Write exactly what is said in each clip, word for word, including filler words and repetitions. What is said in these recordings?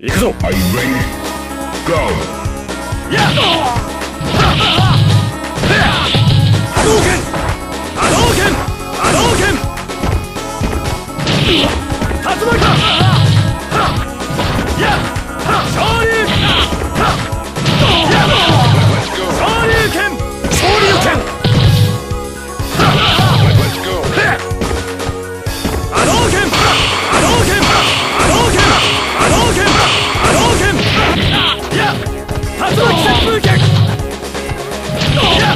行くぞ。 Are you ready? Go! やっ波動拳波動拳波動拳竜巻やっ昇竜やっ昇竜拳昇竜拳波動拳波動拳波動拳波動拳波動拳やっ竜巻旋風拳やっ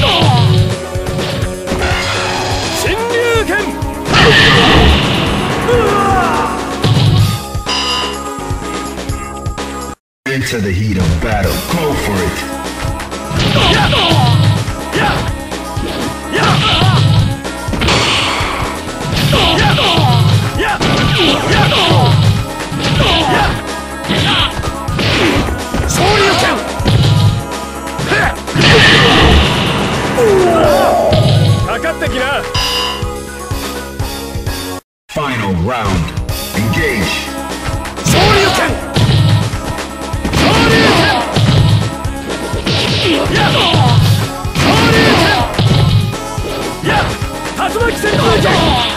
神竜拳 Into the heat of battle, go for it! Yeah! Yeah! Yeah! Yeah! Yeah! Yeah! 昇竜拳かかってきな。 Final round, engage! 昇竜拳昇竜拳やっ昇竜拳やっ竜巻旋風拳